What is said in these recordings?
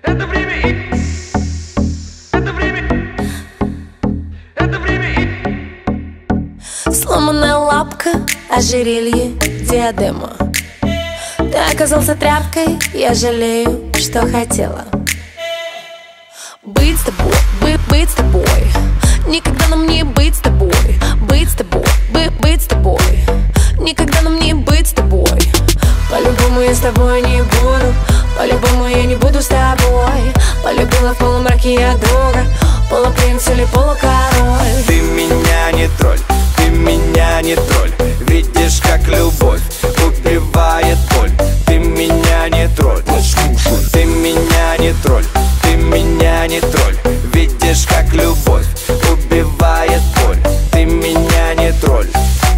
Это время и... Это время... Это время и... Сломанная лапка, ожерелье, диадема. Ты оказался тряпкой, я жалею, что хотела быть с тобой, быть с тобой. Никогда нам не быть с тобой, быть с тобой, быть с тобой. Никогда нам не быть с тобой. По-любому я с тобой не буду, по-любому я не буду с тобой. Полюбила в полумраке я друга, полупринц или полукороль. Ты меня не тролль, ты меня не тролль. Видишь, как любовь убивает боль. Ты меня не тролль, ты меня не тролль, ты меня не тролль. Видишь, как любовь убивает боль. Ты меня не тролль.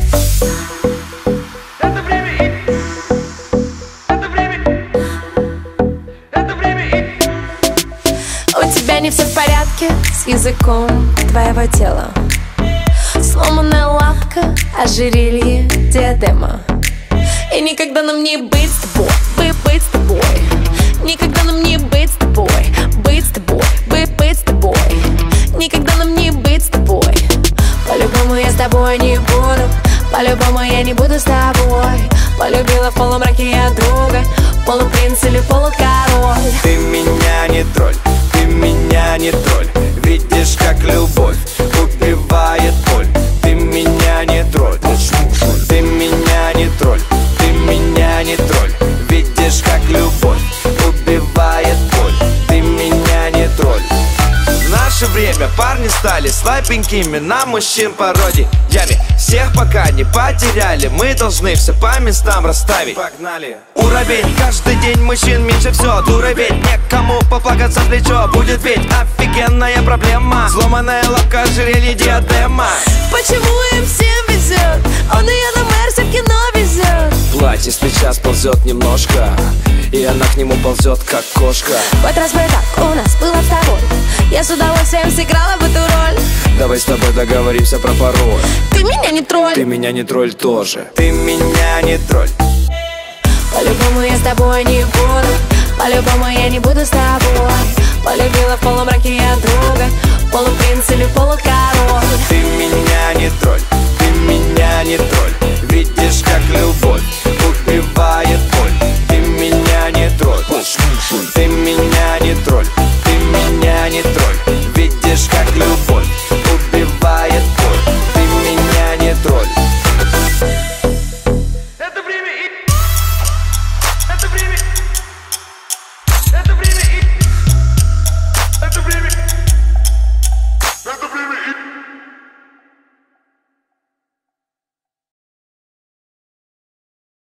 Это время и... Это время... Это время и... У тебя не все в порядке с языком твоего тела. Сломанная лапка, ожерелье, диадема. И никогда нам не быть с тобой, быть с тобой. Никогда нам не быть с тобой, быть с тобой, быть с тобой. Никогда нам не быть с тобой. По-любому я с тобой не буду, по-любому я не буду с тобой. Полюбила в полумраке я друга, полупринц или полукороль. Ты меня не тролль, ты меня не тролль. Видишь, как любовь убивает боль. Ты меня не тролль, ты меня не тролль, ты меня не тролль. Видишь, как любовь убивает боль. Ты меня не тролль. В наше время парни стали слабенькими на мужчин пародиями. Всех пока не потеряли, мы должны все по местам расставить. Погнали! Уровень, каждый день мужчин меньше все. Дура ведь, некому поплакаться в плечо. Будет ведь офигенная проблема. Сломанная лапка, ожерелье, диадема. Почему им всем везет? Он и я на Мерсе в кино везет. Платье с плеча сползет немножко, и она к нему ползет, как кошка. В этот раз бы так у нас было с тобой. Я с удовольствием сыграла в эту роль. Давай с тобой договоримся про пароль. Ты меня не тролль, Ты меня не тролль тоже. Ты меня не тролль. по-любому я с тобой не буду, по-любому я не буду с тобой. Полюбила в полумраке я друга, полупринц или полукороль. Ты меня не тролль, ты меня не тролль. Видишь, как любовь убивает боль. Ты меня не тролль, ты меня не тролль, ты меня не тролль. Видишь, как любовь